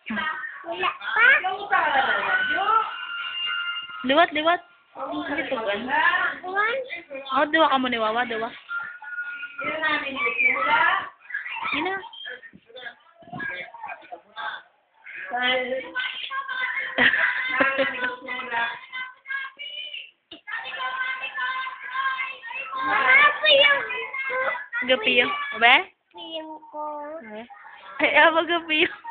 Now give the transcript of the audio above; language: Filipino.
Wala pa. Liwat, liwat. Dito kan. One. Oh, diwa ka mo ni Wawa, diwa. Ina. Apa yang Gapi yung. Ba? Piyong ko. Ay, apa gapi yung.